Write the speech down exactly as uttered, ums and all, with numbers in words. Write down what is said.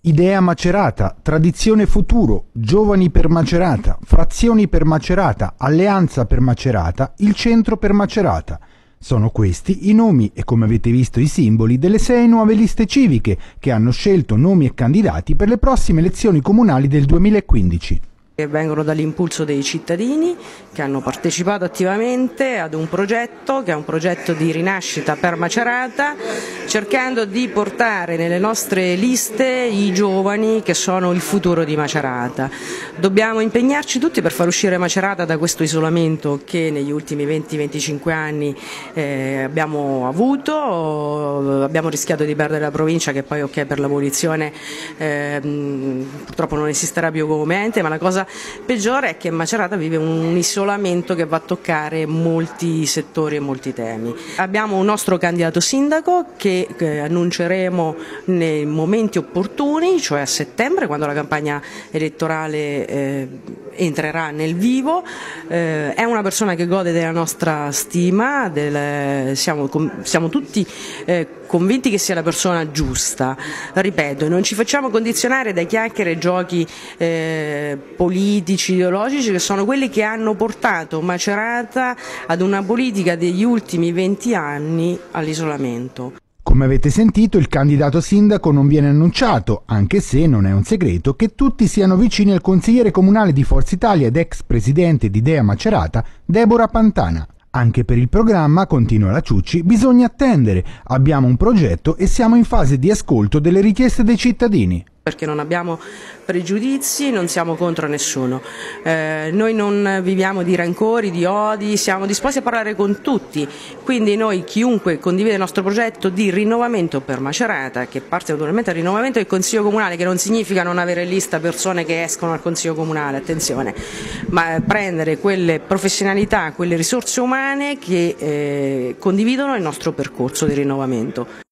Idea Macerata, Tradizione Futuro, Giovani per Macerata, Frazioni per Macerata, Alleanza per Macerata, il Centro per Macerata. Sono questi i nomi e, come avete visto, i simboli delle sei nuove liste civiche che hanno scelto nomi e candidati per le prossime elezioni comunali del duemilaquindici. Che vengono dall'impulso dei cittadini che hanno partecipato attivamente ad un progetto che è un progetto di rinascita per Macerata, cercando di portare nelle nostre liste i giovani che sono il futuro di Macerata. Dobbiamo impegnarci tutti per far uscire Macerata da questo isolamento che negli ultimi venti venticinque anni eh, abbiamo avuto. Abbiamo rischiato di perdere la provincia, che poi ok per l'abolizione eh, purtroppo non esisterà più come ente, ma la cosa peggiore è che Macerata vive un isolamento che va a toccare molti settori e molti temi. Abbiamo un nostro candidato sindaco che eh, annunceremo nei momenti opportuni, cioè a settembre, quando la campagna elettorale eh, entrerà nel vivo. Eh, è una persona che gode della nostra stima, del, siamo, siamo tutti eh, convinti che sia la persona giusta. Ripeto, non ci facciamo condizionare da chiacchiere e giochi eh, politici, ideologici, che sono quelli che hanno portato Macerata ad una politica degli ultimi venti anni all'isolamento. Come avete sentito, il candidato sindaco non viene annunciato, anche se non è un segreto che tutti siano vicini al consigliere comunale di Forza Italia ed ex presidente di Idea Macerata, Deborah Pantana. Anche per il programma, continua la Ciucci, bisogna attendere. Abbiamo un progetto e siamo in fase di ascolto delle richieste dei cittadini. Perché non abbiamo pregiudizi, non siamo contro nessuno. Eh, noi non viviamo di rancori, di odi, siamo disposti a parlare con tutti. Quindi noi, chiunque condivide il nostro progetto di rinnovamento per Macerata, che parte naturalmente dal rinnovamento del Consiglio Comunale, che non significa non avere in lista persone che escono dal Consiglio Comunale, attenzione, ma prendere quelle professionalità, quelle risorse umane che eh, condividono il nostro percorso di rinnovamento.